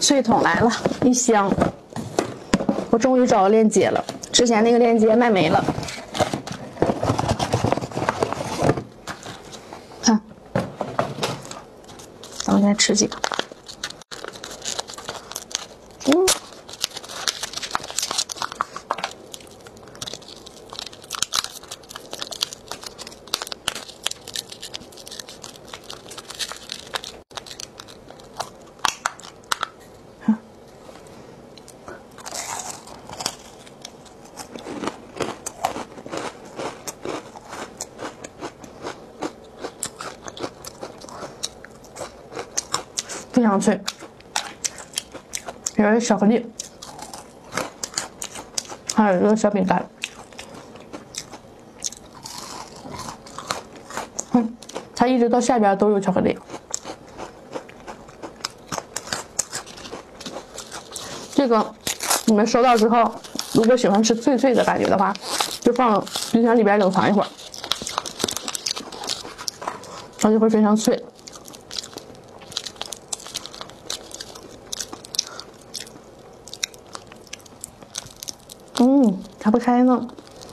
脆筒来了，一箱。我终于找到链接了，之前那个链接卖没了。看，咱们先吃几个。非常脆，有巧克力，还有一个小饼干。它一直到下边都有巧克力。这个你们收到之后，如果喜欢吃脆脆的感觉的话，就放冰箱里边冷藏一会儿，它就会非常脆。打不开呢。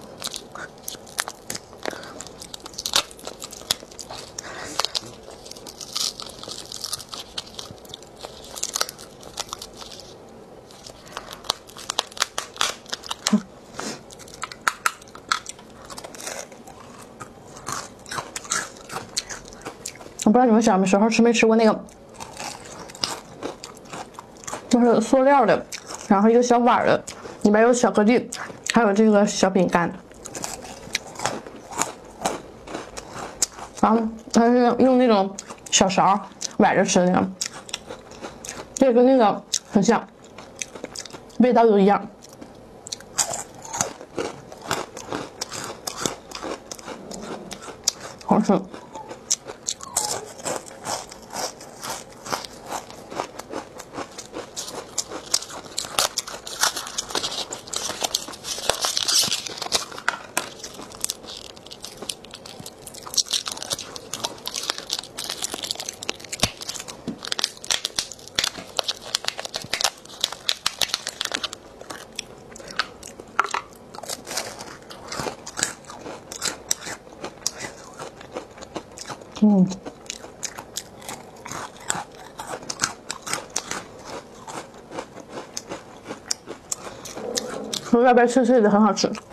我不知道你们小时候吃没吃过那个，就是塑料的，然后一个小碗的，里面有巧克力，还有这个小饼干。然后它是用那种小勺崴着吃的那个，这跟那个很像，味道都一样。好吃。外边脆脆的，很好吃。